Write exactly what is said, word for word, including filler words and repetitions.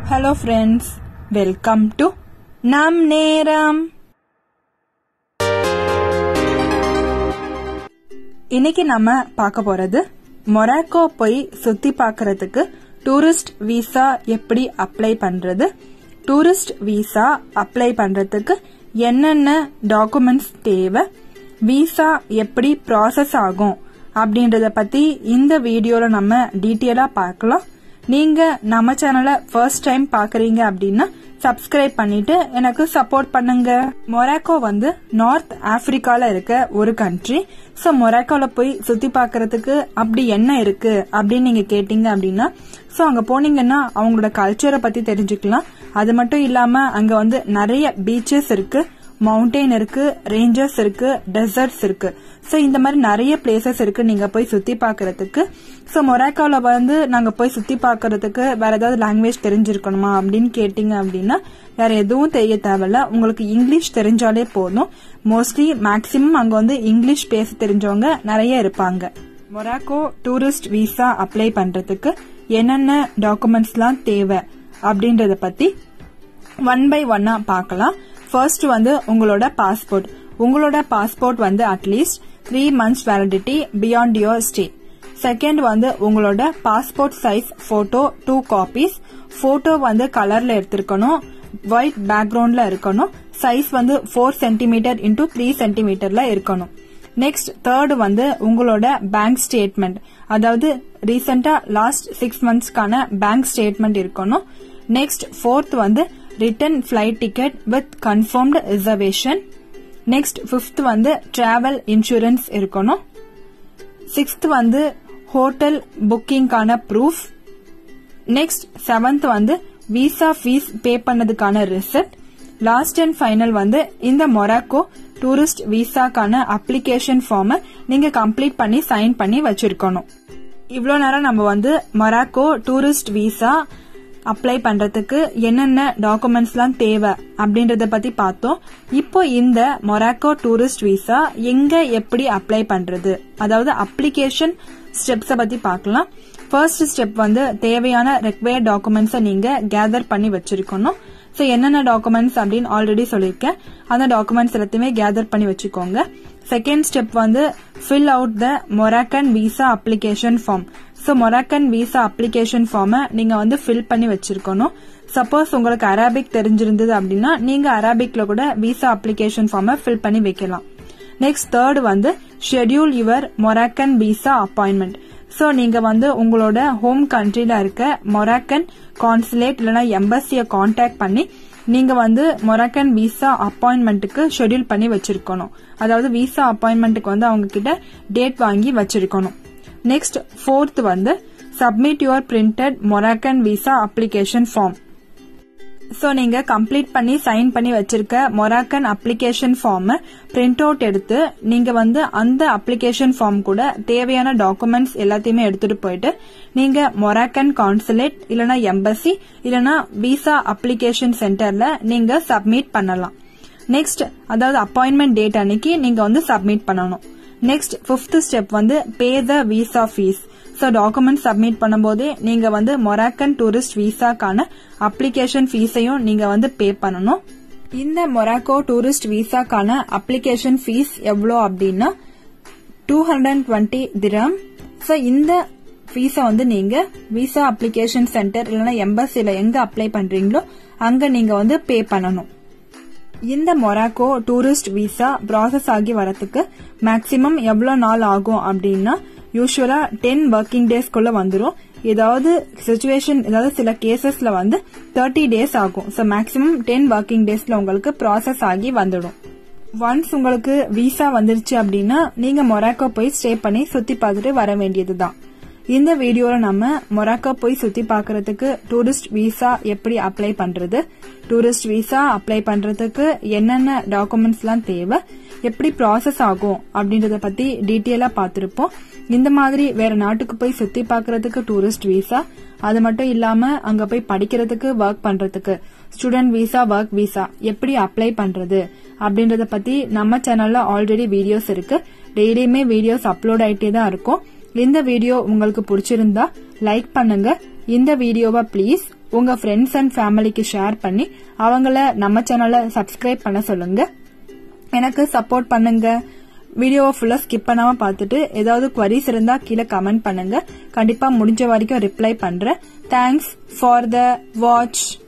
Hello friends, welcome to Nam Neram. இன்னைக்கு நம்ம பார்க்க போறது மொராக்கோ போய் சுத்தி பார்க்கிறதுக்கு டூரிஸ்ட் வீசா எப்படி அப்ளை பண்றது, டூரிஸ்ட் வீசா அப்ளை பண்றதுக்கு என்னென்ன டாக்குமெண்ட்ஸ் தேவை, வீசா எப்படி ப்ராசஸ் ஆகும் அப்படின்றத பத்தி இந்த வீடியோல நம்ம டீட்டெயிலா பார்க்கலாம். நீங்க நம்ம சேனலை ஃபர்ஸ்ட் டைம் பாக்குறீங்க அப்படின்னா சப்ஸ்கிரைப் பண்ணிட்டு எனக்கு சப்போர்ட் பண்ணுங்க. மொராக்கோ வந்து நார்த் ஆப்பிரிக்கால இருக்க ஒரு கண்ட்ரி. சோ மொராக்கோல போய் சுத்தி பாக்குறதுக்கு அப்படி என்ன இருக்கு அப்படின்னு நீங்க கேட்டீங்க அப்படின்னா, சோ அங்க போனீங்கன்னா அவங்களோட கல்ச்சரை பத்தி தெரிஞ்சுக்கலாம். அது மட்டும் இல்லாம அங்க வந்து நிறைய பீச்சஸ் இருக்கு, மவுண்டெயின் இருக்கு, ரேஞ்சஸ் இருக்கு, டெசர்ட்ஸ் இருக்கு. சோ இந்த மாதிரி நிறைய பிளேசஸ் இருக்கு நீங்க போய் சுத்தி பாக்குறதுக்கு. சோ மொராக்கோல வந்து நாங்க போய் சுத்தி பாக்குறதுக்கு வேற ஏதாவது லாங்குவேஜ் தெரிஞ்சிருக்கணுமா அப்படின்னு கேட்டீங்க அப்படின்னா வேற எதுவும் தெரிய தேவையில்ல, உங்களுக்கு இங்கிலீஷ் தெரிஞ்சாலே போதும். மோஸ்ட்லி மேக்சிமம் அங்க வந்து இங்கிலீஷ் பேச தெரிஞ்சவங்க நிறைய இருப்பாங்க. மொராக்கோ டூரிஸ்ட் வீசா அப்ளை பண்றதுக்கு என்னென்ன டாக்குமெண்ட்ஸ் எல்லாம் தேவை அப்படின்றத பத்தி ஒன் பை ஒன்னா பார்க்கலாம். ஃபர்ஸ்ட் வந்து உங்களோட பாஸ்போர்ட். உங்களோட பாஸ்போர்ட் வந்து at least three months validity beyond your stay. Second வந்து உங்களோட passport size photo two copies. Photo வந்து கலர்ல எடுத்திருக்கணும், ஒயிட் பேக்ரவுண்ட்ல இருக்கணும், சைஸ் வந்து ஃபோர் சென்டிமீட்டர் இன்டூ த்ரீ சென்டிமீட்டர்ல இருக்கணும். நெக்ஸ்ட் தேர்ட் வந்து உங்களோட பேங்க் ஸ்டேட்மெண்ட், அதாவது ரீசெண்டா லாஸ்ட் சிக்ஸ் மந்த்ஸ்க்கான பேங்க் ஸ்டேட்மெண்ட் இருக்கணும். நெக்ஸ்ட் ஃபோர்த் வந்து return flight ticket with confirmed reservation. Next fifth வந்து டிராவல் இன்சூரன்ஸ் இருக்கணும். சிக்ஸ்த் வந்து ஹோட்டல் புக்கிங்கான ப்ரூஃப். நெக்ஸ்ட் செவன்த் வந்து விசா ஃபீஸ் பே பண்ணதுக்கான ரிசிப்ட். லாஸ்ட் அண்ட் ஃபைனல் வந்து இந்த மொராக்கோ டூரிஸ்ட் விசாக்கான அப்ளிகேஷன் ஃபார்மை நீங்க கம்ப்ளீட் பண்ணி சைன் பண்ணி வச்சிருக்கணும். இவ்வளவு நேரம் நம்ம வந்து மொராக்கோ டூரிஸ்ட் விசா அப்ளை பண்றதுக்கு என்னென்ன டாக்குமெண்ட்ஸ் எல்லாம் தேவை அப்படின்றத பத்தி பார்த்தோம். இப்போ இந்த மொராக்கோ டூரிஸ்ட் விசா எங்க எப்படி அப்ளை பண்றது, அதாவது அப்ளிகேஷன் ஸ்டெப்ஸ பத்தி பார்க்கலாம். ஃபர்ஸ்ட் ஸ்டெப் வந்து தேவையான ரெக்வயர்ட் டாக்குமெண்ட்ஸை நீங்க கேதர் பண்ணி வச்சிருக்கணும். சோ என்னென்ன டாக்குமெண்ட்ஸ் அப்படின்னு ஆல்ரெடி சொல்லியிருக்கேன், அந்த டாக்குமெண்ட்ஸ் எல்லாத்தையுமே கேதர் பண்ணி வச்சுக்கோங்க. செகண்ட் ஸ்டெப் வந்து fill out the Moroccan visa application form. So Moroccan visa application ஃபார்மை நீங்க வந்து ஃபில் பண்ணி வச்சிருக்கணும். சப்போஸ் உங்களுக்கு அரபிக் தெரிஞ்சிருந்தது அப்படின்னா நீங்க அரபிக்ல கூட விசா அப்ளிகேஷன் ஃபார்மை ஃபில் பண்ணி வைக்கலாம். நெக்ஸ்ட் தேர்ட் வந்து schedule your Moroccan visa appointment. So நீங்க வந்து உங்களோட ஹோம் கண்ட்ரில இருக்க மொராக்கன் கான்சுலேட் இல்லைன்னா எம்பசிய கான்டாக்ட் பண்ணி நீங்க வந்து மொராக்கன் விசா அப்பாயின்மெண்ட்டுக்கு ஷெட்யூல் பண்ணி வச்சிருக்கணும். அதாவது விசா அப்பாயின்மெண்ட்டுக்கு வந்து அவங்க கிட்ட டேட் வாங்கி வச்சிருக்கணும். நெக்ஸ்ட் ஃபோர்த் வந்து submit your printed Moroccan visa application form. So நீங்க கம்ப்ளீட் பண்ணி சைன் பண்ணி வச்சிருக்க Moroccan application form print out எடுத்து நீங்க வந்து அந்த அப்ளிகேஷன் ஃபார்ம் கூட தேவையான டாக்குமெண்ட்ஸ் எல்லாத்தையுமே எடுத்துட்டு போயிட்டு நீங்க மொராக்கன் கான்சுலேட் இல்லனா எம்பசி இல்லனா விசா அப்ளிகேஷன் சென்டர்ல நீங்க சப்மிட் பண்ணலாம். நெக்ஸ்ட் அதாவது அப்பாயின்மெண்ட் டேட் அன்னைக்கு நீங்க வந்து சப்மிட் பண்ணணும். நெக்ஸ்ட் பிப்த் ஸ்டெப் வந்து pay the visa fee. So document submit பண்ணும்போதே நீங்க வந்து மொராக்கன் டூரிஸ்ட் விசாக்கான அப்ளிகேஷன் ஃபீஸையும் நீங்க வந்து பே பண்ணணும். இந்த மொராக்கோ டூரிஸ்ட் விசாக்கான அப்ளிகேஷன் ஃபீஸ் எவ்வளோ அப்படின்னா two hundred twenty dirham. So இந்த ஃபீஸை வந்து நீங்க விசா அப்ளிகேஷன் சென்டர் இல்லைன்னா எம்பசில எங்க அப்ளை பண்றீங்களோ அங்க நீங்க வந்து பே பண்ணணும். இந்த மொராக்கோ டூரிஸ்ட் விசா ப்ராசஸ் ஆகி வரதுக்கு மேக்சிமம் எவ்வளவு நாள் ஆகும் அப்படின்னா யூஸ்வலா டென் ஒர்க்கிங் டேஸ்க்குள்ள வந்துடும். ஏதாவது சிச்சுவேஷன் ஏதாவது சில கேசஸ்ல வந்து தேர்ட்டி டேஸ் ஆகும். சோ மேக்சிமம் டென் ஒர்க்கிங் டேஸ்ல உங்களுக்கு ப்ராசஸ் ஆகி வந்துடும். ஒன்ஸ் உங்களுக்கு விசா வந்துருச்சு அப்படின்னா நீங்க மொராக்கோ போய் ஸ்டே பண்ணி சுத்தி பார்த்துட்டு வர வேண்டியதுதான். இந்த வீடியோல நம்ம மொராக்கோ போய் சுத்தி பார்க்கறதுக்கு டூரிஸ்ட் விசா எப்படி அப்ளை பண்றது, டூரிஸ்ட் விசா அப்ளை பண்றதுக்கு என்னென்ன டாக்குமெண்ட்ஸ் எல்லாம் தேவை, எப்படி ப்ராசஸ் ஆகும் அப்படின்றத பத்தி டீட்டெயிலா பார்த்திருப்போம். இந்த மாதிரி வேற நாட்டுக்கு போய் சுத்தி பார்க்கறதுக்கு டூரிஸ்ட் விசா, அது மட்டும் இல்லாம அங்க போய் படிக்கிறதுக்கு ஒர்க் பண்றதுக்கு ஸ்டூடெண்ட் விசா, ஒர்க் விசா எப்படி அப்ளை பண்றது அப்படின்றத பத்தி நம்ம சேனல்ல ஆல்ரெடி வீடியோஸ் இருக்கு. டெய்லியுமே வீடியோஸ் அப்லோட் ஆயிட்டே தான் இருக்கும். இந்த வீடியோ உங்களுக்கு பிடிச்சிருந்தா லைக் பண்ணுங்க. இந்த வீடியோவை ப்ளீஸ் உங்க ஃப்ரெண்ட்ஸ் அண்ட் ஃபேமிலிக்கு ஷேர் பண்ணி அவங்கள நம்ம சேனலை சப்ஸ்கிரைப் பண்ண சொல்லுங்க. எனக்கு சப்போர்ட் பண்ணுங்க. வீடியோவை ஃபுல்லா ஸ்கிப் பண்ணாம பார்த்துட்டு ஏதாவது குவரிஸ் இருந்தா கீழே கமெண்ட் பண்ணுங்க. கண்டிப்பா முடிஞ்ச வரைக்கும் ரிப்ளை பண்றேன். Thanks for the watch.